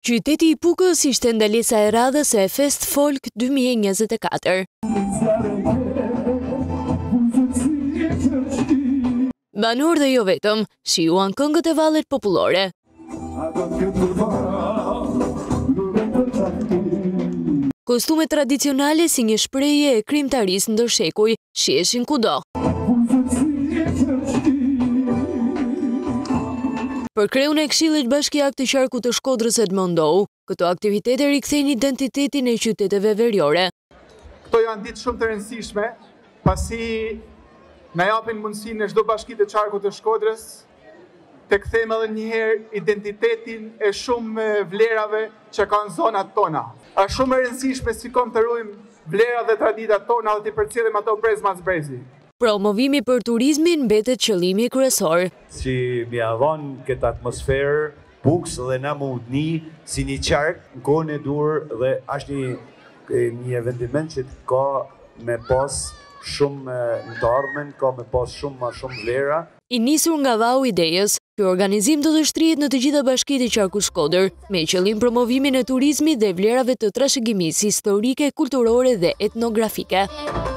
Qyteti i Pukës ishte ndalesa e radhës e Fest Folk 2024. Banor dhe jo vetëm, shijuan këngët e vallet popullore. Kostumet tradicionale si një shprehje e krijimtarisë ndërshekuj shiheshin kudo. Për kreun e Këshillit Bashkiak të Qarkut të Shkodrës Edmondohu, këto aktivitete rikthejnë identitetin e qyteteve veriore. Këto janë ditë shumë të rëndësishme, pasi na japin mundësinë në çdo bashki të Qarkut të Shkodrës të kthejmë edhe një herë identitetin e shumë vlerave që kanë zonat tona. Është shumë e rëndësishme si kom të ruajmë vlerat dhe traditat tona dhe të përcjellim ato brez mas brezi. Promovimi për turizmin mbetet qëllimi kryesor. Si mi avon këtë atmosferë, Pukës dhe na më udhni si një qark në kohën e dur dhe është një vendiment që ka me pas shumë në të ardhmen, ka me pas ma shumë vlera. I nisur nga vau idejës, ky organizim do të shtrihet në të gjitha bashkitë e Qarkut Shkodër, me qëllim promovimin e turizmit dhe vlerave të trashëgimisë historike, kulturore dhe etnografike.